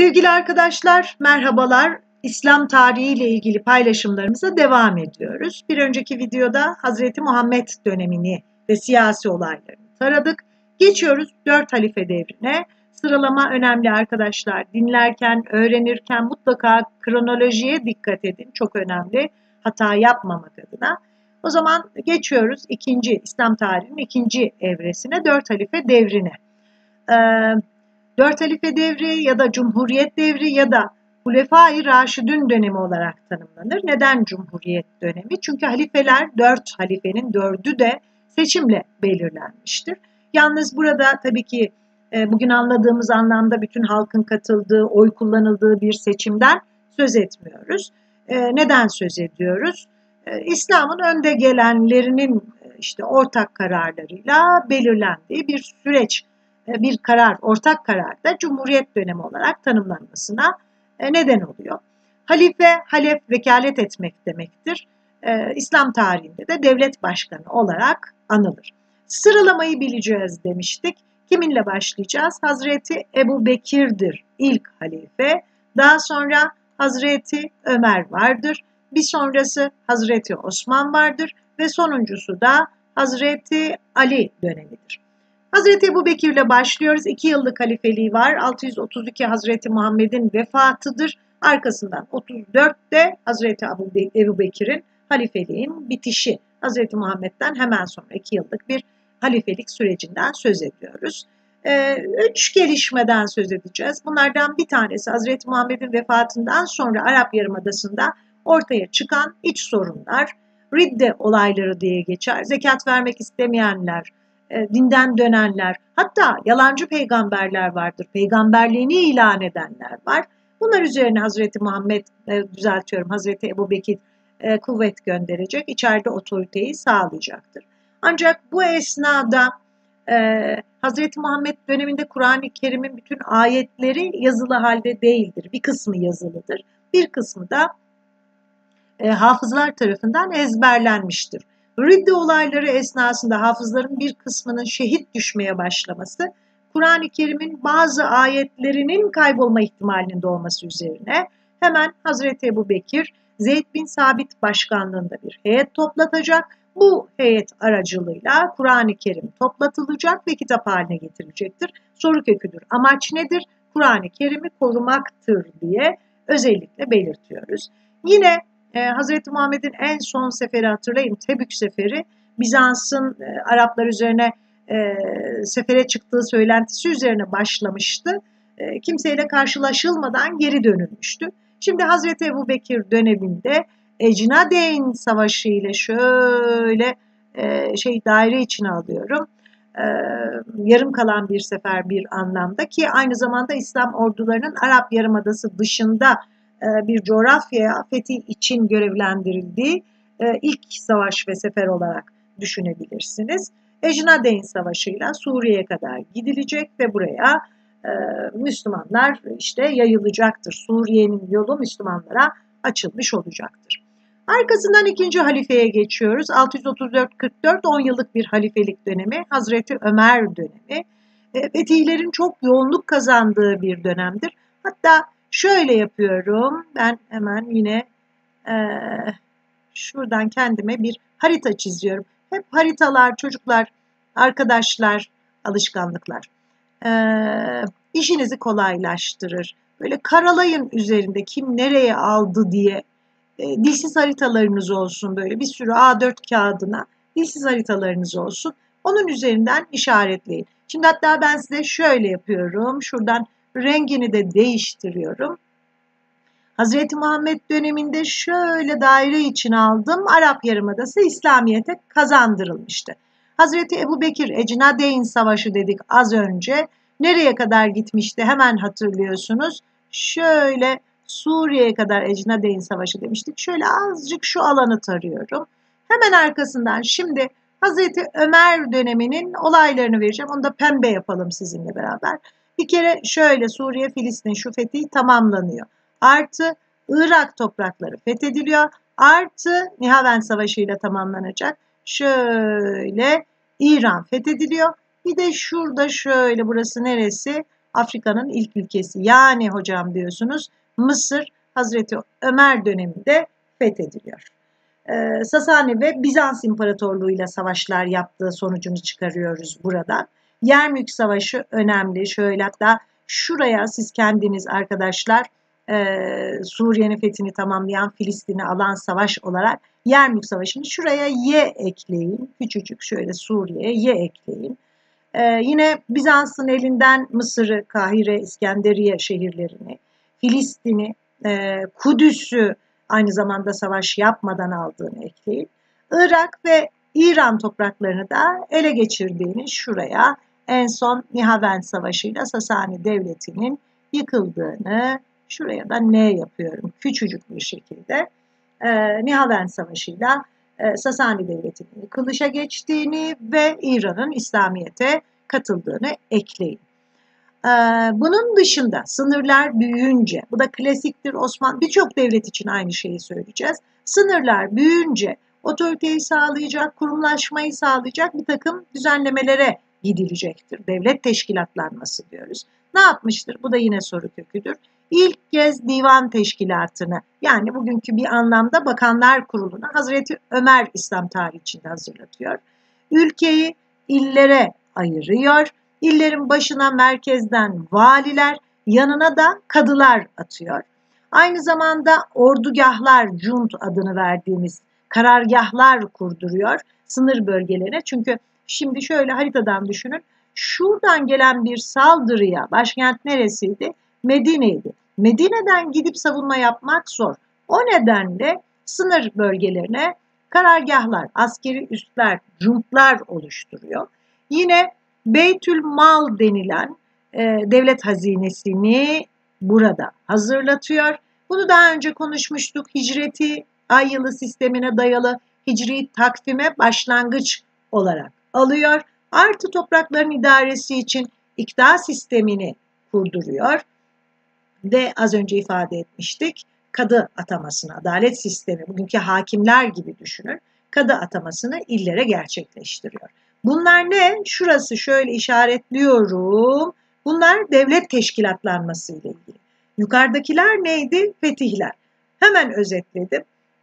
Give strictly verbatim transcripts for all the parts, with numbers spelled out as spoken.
Sevgili arkadaşlar, merhabalar. İslam tarihi ile ilgili paylaşımlarımıza devam ediyoruz. Bir önceki videoda Hazreti Muhammed dönemini ve siyasi olaylarını taradık. Geçiyoruz dört halife devrine. Sıralama önemli arkadaşlar. Dinlerken, öğrenirken mutlaka kronolojiye dikkat edin. Çok önemli. Hata yapmamak adına. O zaman geçiyoruz ikinci İslam tarihinin ikinci evresine, dört halife devrine. Ee, Dört halife devri ya da Cumhuriyet devri ya da Hulefai Raşidün dönemi olarak tanımlanır. Neden Cumhuriyet dönemi? Çünkü halifeler, dört halifenin dördü de seçimle belirlenmiştir. Yalnız burada tabii ki e, bugün anladığımız anlamda bütün halkın katıldığı, oy kullanıldığı bir seçimden söz etmiyoruz. E, neden söz ediyoruz? E, İslam'ın önde gelenlerinin e, işte ortak kararlarıyla belirlendiği bir süreç, bir karar, ortak karar da Cumhuriyet dönemi olarak tanımlanmasına neden oluyor. Halife, halef vekalet etmek demektir. İslam tarihinde de devlet başkanı olarak anılır. Sıralamayı bileceğiz demiştik. Kiminle başlayacağız? Hazreti Ebu Bekir'dir ilk halife. Daha sonra Hazreti Ömer vardır. Bir sonrası Hazreti Osman vardır ve sonuncusu da Hazreti Ali dönemidir. Hazreti Ebu Bekir ile başlıyoruz. İki yıllık halifeliği var. altı yüz otuz iki Hazreti Muhammed'in vefatıdır. Arkasından otuz dörtte Hazreti Ebu Bekir'in halifeliğin bitişi. Hazreti Muhammed'den hemen sonra iki yıllık bir halifelik sürecinden söz ediyoruz. Ee, üç gelişmeden söz edeceğiz. Bunlardan bir tanesi Hazreti Muhammed'in vefatından sonra Arap Yarımadası'nda ortaya çıkan iç sorunlar, ridde olayları diye geçer. Zekat vermek istemeyenler, dinden dönenler, hatta yalancı peygamberler vardır. Peygamberliğini ilan edenler var. Bunlar üzerine Hazreti Muhammed, düzeltiyorum Hazreti Ebu Bekir kuvvet gönderecek, içeride otoriteyi sağlayacaktır. Ancak bu esnada Hazreti Muhammed döneminde Kur'an-ı Kerim'in bütün ayetleri yazılı halde değildir. Bir kısmı yazılıdır. Bir kısmı da hafızlar tarafından ezberlenmiştir. Ridde olayları esnasında hafızların bir kısmının şehit düşmeye başlaması, Kur'an-ı Kerim'in bazı ayetlerinin kaybolma ihtimalinin doğması üzerine hemen Hazreti Ebu Bekir, Zeyd bin Sabit başkanlığında bir heyet toplatacak. Bu heyet aracılığıyla Kur'an-ı Kerim toplatılacak ve kitap haline getirilecektir. Soru köküdür. Amaç nedir? Kur'an-ı Kerim'i korumaktır diye özellikle belirtiyoruz. Yine Ee, Hazreti Muhammed'in en son seferi hatırlayın, Tebük seferi, Bizans'ın e, Araplar üzerine e, sefere çıktığı söylentisi üzerine başlamıştı. E, kimseyle karşılaşılmadan geri dönülmüştü. Şimdi Hazreti Ebu Bekir döneminde Ecnadeyn Savaşı ile şöyle e, şey daire içine alıyorum. E, yarım kalan bir sefer bir anlamda ki aynı zamanda İslam ordularının Arap Yarımadası dışında bir coğrafyaya fethi için görevlendirildiği ilk savaş ve sefer olarak düşünebilirsiniz. Ecnadeyn Savaşı'yla Suriye'ye kadar gidilecek ve buraya Müslümanlar işte yayılacaktır. Suriye'nin yolu Müslümanlara açılmış olacaktır. Arkasından ikinci halifeye geçiyoruz. altı yüz otuz dört kırk dört on yıllık bir halifelik dönemi. Hazreti Ömer dönemi. Fetihlerin çok yoğunluk kazandığı bir dönemdir. Hatta şöyle yapıyorum. Ben hemen yine e, şuradan kendime bir harita çiziyorum. Hep haritalar, çocuklar, arkadaşlar, alışkanlıklar. E, işinizi kolaylaştırır. Böyle karalayın üzerinde kim nereye aldı diye. E, dilsiz haritalarınız olsun, böyle bir sürü A dört kağıdına dilsiz haritalarınız olsun. Onun üzerinden işaretleyin. Şimdi hatta ben size şöyle yapıyorum. Şuradan rengini de değiştiriyorum. Hazreti Muhammed döneminde şöyle daire içine aldım. Arap Yarımadası İslamiyet'e kazandırılmıştı. Hazreti Ebu Bekir Ecnadeyn Savaşı dedik az önce. Nereye kadar gitmişti hemen hatırlıyorsunuz. Şöyle Suriye'ye kadar Ecnadeyn Savaşı demiştik. Şöyle azıcık şu alanı tarıyorum. Hemen arkasından şimdi Hazreti Ömer döneminin olaylarını vereceğim. Onu da pembe yapalım sizinle beraber. Bir kere şöyle Suriye, Filistin şu fethi tamamlanıyor. Artı Irak toprakları fethediliyor. Artı Nihavend Savaşı ile tamamlanacak. Şöyle İran fethediliyor. Bir de şurada şöyle burası neresi? Afrika'nın ilk ülkesi. Yani hocam diyorsunuz Mısır Hazreti Ömer döneminde fethediliyor. Ee, Sasani ve Bizans İmparatorluğu ile savaşlar yaptığı sonucunu çıkarıyoruz buradan. Yermük Savaşı önemli. Şöyle hatta şuraya siz kendiniz arkadaşlar e, Suriye'nin fethini tamamlayan Filistin'i alan savaş olarak Yermük Savaşı'nı şuraya Y ekleyin. Küçücük şöyle Suriye'ye Y ekleyin. Ee, yine Bizans'ın elinden Mısır'ı, Kahire, İskenderiye şehirlerini, Filistin'i, e, Kudüs'ü aynı zamanda savaş yapmadan aldığını ekleyin. Irak ve İran topraklarını da ele geçirdiğini şuraya en son Nihavend Savaşı'yla Sasani Devleti'nin yıkıldığını şuraya da N yapıyorum küçücük bir şekilde. E, Nihavend Savaşı'yla e, Sasani Devleti'nin yıkılışa geçtiğini ve İran'ın İslamiyet'e katıldığını ekleyin. Ee, bunun dışında sınırlar büyüyünce, bu da klasiktir Osmanlı, birçok devlet için aynı şeyi söyleyeceğiz. Sınırlar büyüyünce otoriteyi sağlayacak, kurumlaşmayı sağlayacak bir takım düzenlemelere gidilecektir. Devlet teşkilatlanması diyoruz. Ne yapmıştır? Bu da yine soru köküdür. İlk kez divan teşkilatını, yani bugünkü bir anlamda Bakanlar Kurulu'nu Hazreti Ömer İslam tarihi içinde hazırlatıyor. Ülkeyi illere ayırıyor. İllerin başına merkezden valiler, yanına da kadılar atıyor. Aynı zamanda ordugahlar, cunt adını verdiğimiz karargahlar kurduruyor sınır bölgelerine. Çünkü şimdi şöyle haritadan düşünün. Şuradan gelen bir saldırıya başkent neresiydi? Medine'ydi. Medine'den gidip savunma yapmak zor. O nedenle sınır bölgelerine karargahlar, askeri üsler, cuntlar oluşturuyor. Yine Beytülmal denilen e, devlet hazinesini burada hazırlatıyor. Bunu daha önce konuşmuştuk. Hicreti ay yılı sistemine dayalı hicri takvime başlangıç olarak alıyor. Artı toprakların idaresi için iktidar sistemini kurduruyor. Ve az önce ifade etmiştik, kadı atamasını, adalet sistemi, bugünkü hakimler gibi düşünün, kadı atamasını illere gerçekleştiriyor. Bunlar ne? Şurası şöyle işaretliyorum. Bunlar devlet teşkilatlanması ile ilgili. Yukarıdakiler neydi? Fetihler. Hemen özetledim.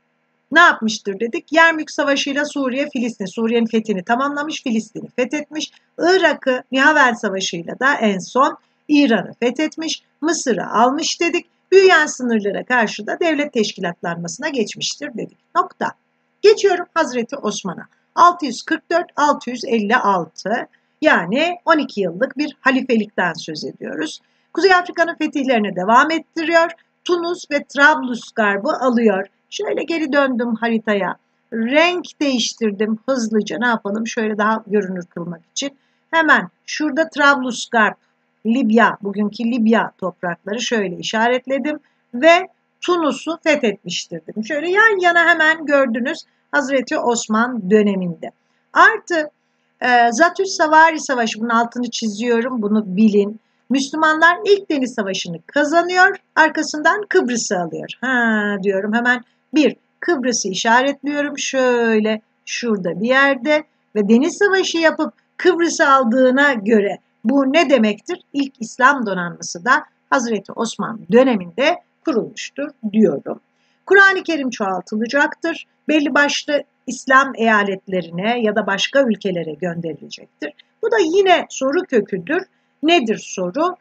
Ne yapmıştır dedik? Yermük Savaşı'yla Suriye, Filistin, Suriye'nin fethini tamamlamış, Filistin'i fethetmiş. Irak'ı Nihavend Savaşı'yla da en son İran'ı fethetmiş, Mısır'ı almış dedik. Büyüyen sınırlara karşı da devlet teşkilatlanmasına geçmiştir dedik. Nokta. Geçiyorum Hazreti Osman'a. altı yüz kırk dört altı yüz elli altı yani on iki yıllık bir halifelikten söz ediyoruz. Kuzey Afrika'nın fetihlerine devam ettiriyor. Tunus ve Trablusgarb'ı alıyor. Şöyle geri döndüm haritaya. Renk değiştirdim hızlıca. Ne yapalım? Şöyle daha görünür kılmak için. Hemen şurada Trablusgarp, Libya, bugünkü Libya toprakları şöyle işaretledim ve Tunus'u fethetmiştir dedim. Şöyle yan yana hemen gördünüz Hazreti Osman döneminde. Artı e, Zatüs Savari Savaşı, bunun altını çiziyorum, bunu bilin. Müslümanlar ilk Deniz Savaşı'nı kazanıyor, arkasından Kıbrıs'ı alıyor. Ha diyorum hemen bir Kıbrıs'ı işaretliyorum şöyle şurada bir yerde ve Deniz Savaşı yapıp Kıbrıs'ı aldığına göre bu ne demektir? İlk İslam donanması da Hazreti Osman döneminde kurulmuştur diyorum. Kur'an-ı Kerim çoğaltılacaktır. Belli başlı İslam eyaletlerine ya da başka ülkelere gönderilecektir. Bu da yine soru köküdür. Nedir soru?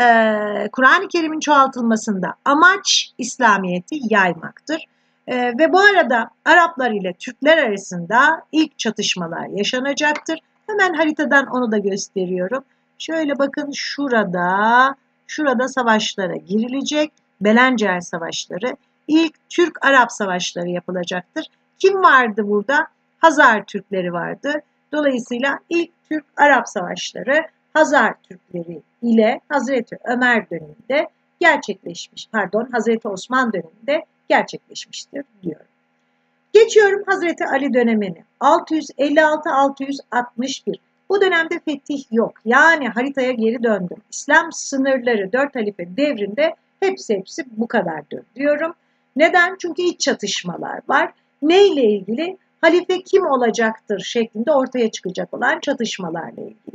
Ee, Kur'an-ı Kerim'in çoğaltılmasında amaç İslamiyet'i yaymaktır. Ee, ve bu arada Araplar ile Türkler arasında ilk çatışmalar yaşanacaktır. Hemen haritadan onu da gösteriyorum. Şöyle bakın şurada, şurada savaşlara girilecek. Belencer Savaşları, ilk Türk-Arap Savaşları yapılacaktır. Kim vardı burada? Hazar Türkleri vardı. Dolayısıyla ilk Türk-Arap Savaşları Hazar Türkleri ile Hazreti Ömer döneminde gerçekleşmiş, pardon Hazreti Osman döneminde gerçekleşmiştir diyorum. Geçiyorum Hazreti Ali dönemini. altı yüz elli altı altı yüz altmış bir. Bu dönemde fetih yok. Yani haritaya geri döndüm. İslam sınırları dört halife devrinde hepsi hepsi bu kadardır diyorum. Neden? Çünkü iç çatışmalar var. Ne ile ilgili? Halife kim olacaktır şeklinde ortaya çıkacak olan çatışmalarla ilgili.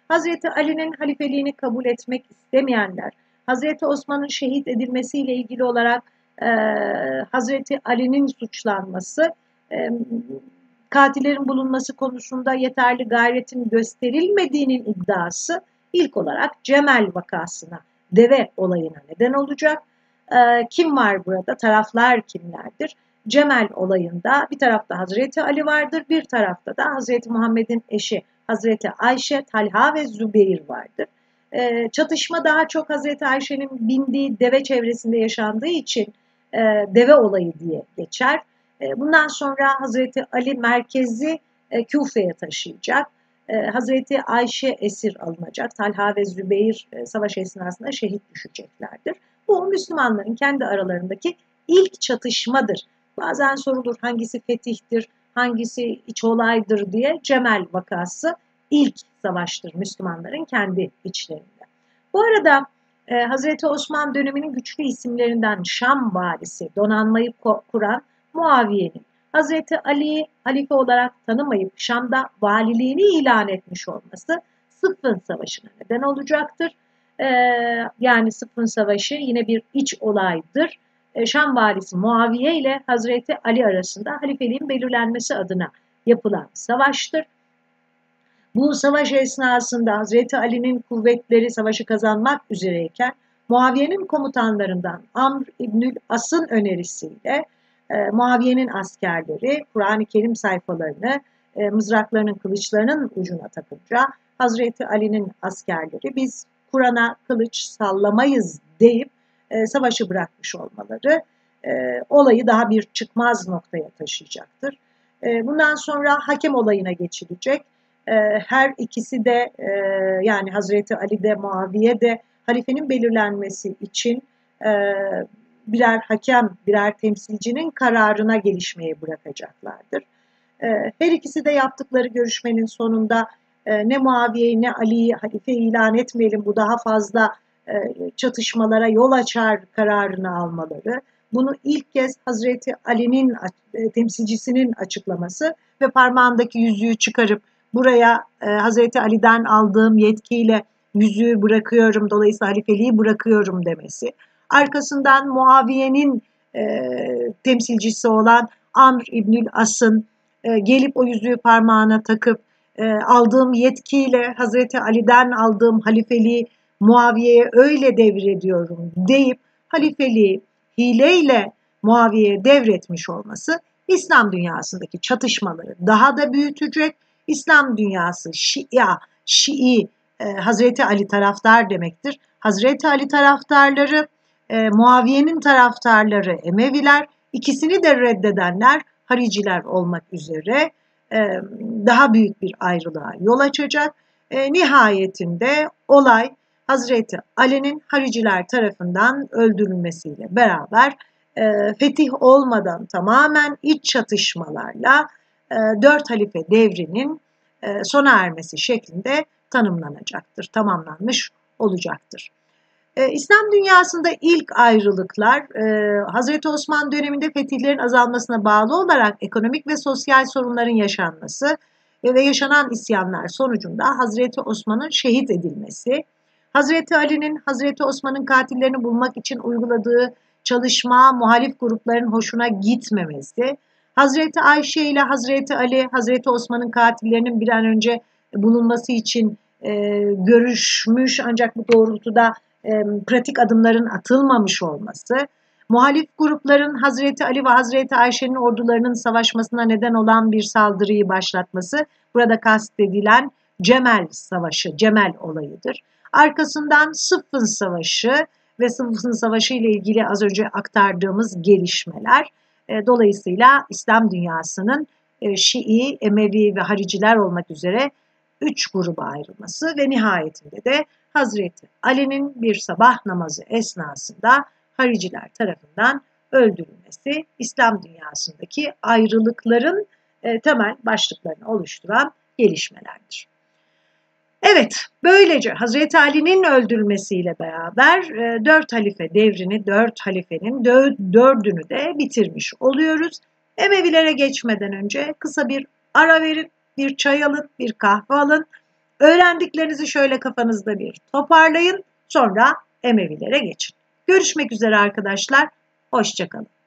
Hazreti Ali'nin halifeliğini kabul etmek istemeyenler, Hazreti Osman'ın şehit edilmesiyle ilgili olarak e, Hazreti Ali'nin suçlanması, e, katillerin bulunması konusunda yeterli gayretin gösterilmediğinin iddiası ilk olarak Cemel vakasına, deve olayına neden olacak. E, kim var burada? Taraflar kimlerdir? Cemel olayında bir tarafta Hazreti Ali vardır, bir tarafta da Hazreti Muhammed'in eşi Hazreti Ayşe, Talha ve Zübeyir vardır. E, çatışma daha çok Hazreti Ayşe'nin bindiği deve çevresinde yaşandığı için e, deve olayı diye geçer. E, bundan sonra Hazreti Ali merkezi e, Küfe'ye taşıyacak. E, Hazreti Ayşe esir alınacak. Talha ve Zübeyir e, savaş esnasında şehit düşeceklerdir. Bu Müslümanların kendi aralarındaki ilk çatışmadır. Bazen sorulur hangisi fetihtir, hangisi iç olaydır diye. Cemel vakası ilk savaştır Müslümanların kendi içlerinde. Bu arada e, Hazreti Osman döneminin güçlü isimlerinden Şam valisi, donanmayı kuran Muaviye'nin Hazreti Ali'yi halife olarak tanımayıp Şam'da valiliğini ilan etmiş olması Sıffın Savaşı'na neden olacaktır. E, yani Sıffın Savaşı yine bir iç olaydır. Şam valisi Muaviye ile Hazreti Ali arasında halifeliğin belirlenmesi adına yapılan savaştır. Bu savaş esnasında Hazreti Ali'nin kuvvetleri savaşı kazanmak üzereyken Muaviye'nin komutanlarından Amr İbnül As'ın önerisiyle e, Muaviye'nin askerleri Kur'an-ı Kerim sayfalarını e, mızraklarının, kılıçlarının ucuna takınca Hazreti Ali'nin askerleri biz Kur'an'a kılıç sallamayız deyip e, savaşı bırakmış olmaları e, olayı daha bir çıkmaz noktaya taşıyacaktır. E, bundan sonra hakem olayına geçilecek. E, her ikisi de e, yani Hazreti Ali de Muaviye de halifenin belirlenmesi için e, birer hakem, birer temsilcinin kararına gelişmeyi bırakacaklardır. E, her ikisi de yaptıkları görüşmenin sonunda e, ne Muaviye'yi ne Ali'yi halife ilan etmeyelim, bu daha fazla çatışmalara yol açar kararını almaları, bunu ilk kez Hazreti Ali'nin temsilcisinin açıklaması ve parmağındaki yüzüğü çıkarıp buraya Hazreti Ali'den aldığım yetkiyle yüzüğü bırakıyorum, dolayısıyla halifeliği bırakıyorum demesi. Arkasından Muaviye'nin e, temsilcisi olan Amr İbnül As'ın e, gelip o yüzüğü parmağına takıp e, aldığım yetkiyle Hazreti Ali'den aldığım halifeliği Muaviye'ye öyle devrediyorum deyip halifeliği hileyle Muaviye'ye devretmiş olması İslam dünyasındaki çatışmaları daha da büyütecek. İslam dünyası Şia, Şii, e, Hazreti Ali taraftar demektir. Hazreti Ali taraftarları, e, Muaviye'nin taraftarları Emeviler, ikisini de reddedenler hariciler olmak üzere e, daha büyük bir ayrılığa yol açacak. E, nihayetinde olay Hazreti Ali'nin hariciler tarafından öldürülmesiyle beraber e, fetih olmadan tamamen iç çatışmalarla e, dört halife devrinin e, sona ermesi şeklinde tanımlanacaktır, tamamlanmış olacaktır. E, İslam dünyasında ilk ayrılıklar e, Hazreti Osman döneminde fetihlerin azalmasına bağlı olarak ekonomik ve sosyal sorunların yaşanması e, ve yaşanan isyanlar sonucunda Hazreti Osman'ın şehit edilmesi, Hazreti Ali'nin Hazreti Osman'ın katillerini bulmak için uyguladığı çalışma muhalif grupların hoşuna gitmemesi, Hazreti Ayşe ile Hazreti Ali, Hazreti Osman'ın katillerinin bir an önce bulunması için e, görüşmüş ancak bu doğrultuda e, pratik adımların atılmamış olması, muhalif grupların Hazreti Ali ve Hazreti Ayşe'nin ordularının savaşmasına neden olan bir saldırıyı başlatması, burada kastedilen Cemel Savaşı, Cemel olayıdır. Arkasından Sıffın Savaşı ve Sıffın Savaşı ile ilgili az önce aktardığımız gelişmeler, e, dolayısıyla İslam dünyasının e, Şii, Emevi ve Hariciler olmak üzere üç gruba ayrılması ve nihayetinde de Hazreti Ali'nin bir sabah namazı esnasında Hariciler tarafından öldürülmesi İslam dünyasındaki ayrılıkların e, temel başlıklarını oluşturan gelişmelerdir. Evet, böylece Hazreti Ali'nin öldürülmesiyle beraber e, dört halife devrini, dört halifenin dö dördünü de bitirmiş oluyoruz. Emevilere geçmeden önce kısa bir ara verin, bir çay alın, bir kahve alın. Öğrendiklerinizi şöyle kafanızda bir toparlayın. Sonra Emevilere geçin. Görüşmek üzere arkadaşlar. Hoşça kalın.